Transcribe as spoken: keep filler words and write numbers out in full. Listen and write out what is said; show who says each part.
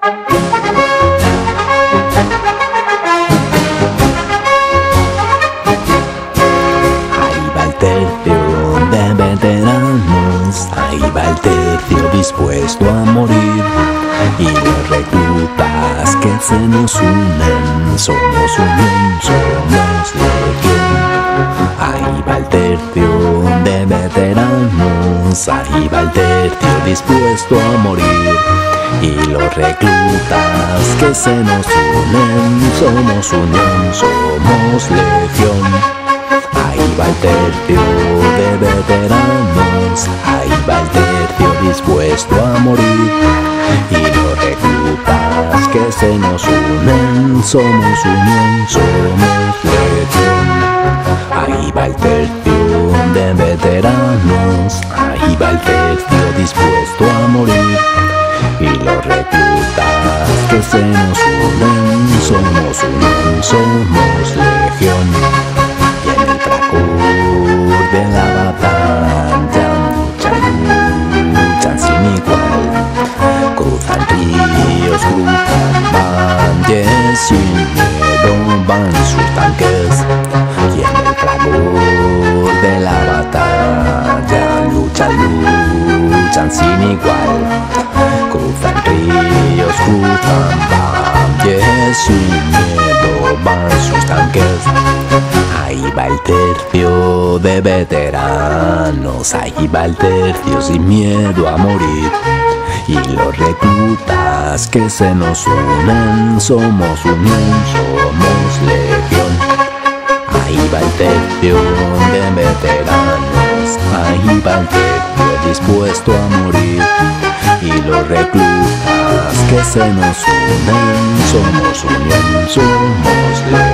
Speaker 1: va el tercio de veteranos, ahí va el tercio dispuesto a morir. Y los reclutas que se nos unen, somos unión, somos legión. Ahí va el tercio de veteranos, ahí va el tercio dispuesto a morir. Y los reclutas que se nos unen, somos unión, somos legión. Ahí va el tercio de veteranos, ahí va el tercio dispuesto a morir. Y los reclutas que se nos unen, somos unión, somos legión. Ahí va el tercio de veteranos, ahí va el tercio dispuesto a morir. Y los reclutas que se nos unen, somos unión, somos legión. Y en el fragor de la batalla luchan, luchan sin igual. Cruzan ríos, cruzan valles, sin miedo van sus tanques. Y en el fragor de la batalla luchan, luchan sin igual. Cruzan ríos, cruzan valles, sin miedo van sus tanques. Ahí va el tercio de veteranos, ahí va el tercio sin miedo a morir. Y los reclutas que se nos unen, somos unión, somos legión. Ahí va el tercio de veteranos, ahí va el tercio dispuesto a morir. Y los reclutas que se nos unen, somos unión, somos legión.